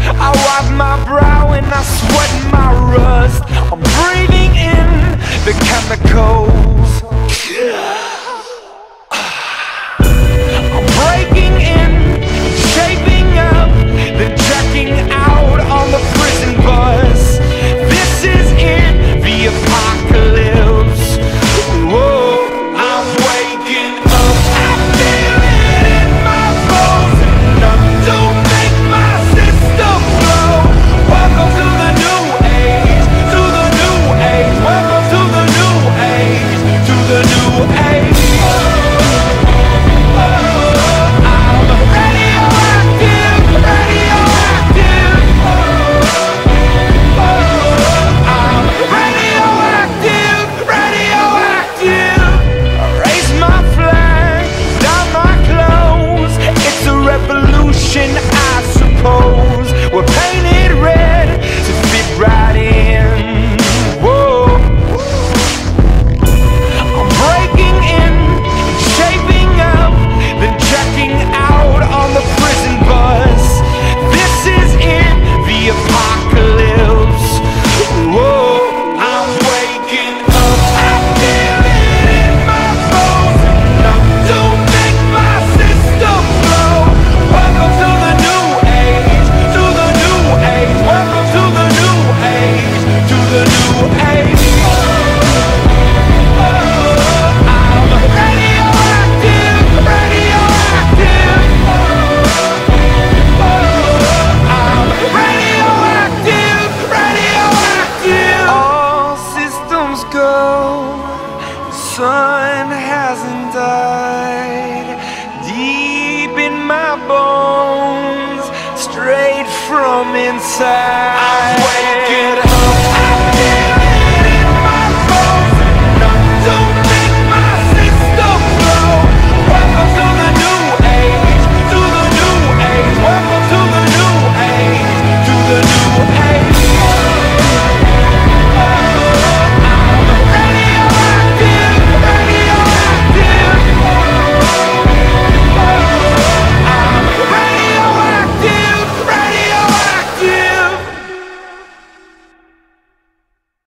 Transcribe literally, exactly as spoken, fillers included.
I wipe my brow and I sweat my rust. I'm breathing in the chemicals. I'm breaking in, shaping up, then checking out on the prison bus. This is it, the apocalypse. Whoa, I'm waking up, I feel it in my bones, enough to make my system blow. Welcome to the new age, to the new age. Welcome to the new age, to the new age. I suppose we're painted red to fit right in. Whoa, I'm breaking in, shaping up, then checking out on the prison bus. This is it, the apocalypse. Whoa, I'm waking up, I feel it in my bones, enough to make my system blow. Welcome to the new age, to the new age. Welcome to the new age, to the new age. I'm radioactive, radioactive. I'm radioactive, radioactive. All systems go, the sun hasn't died. Deep in my bones, straight from inside.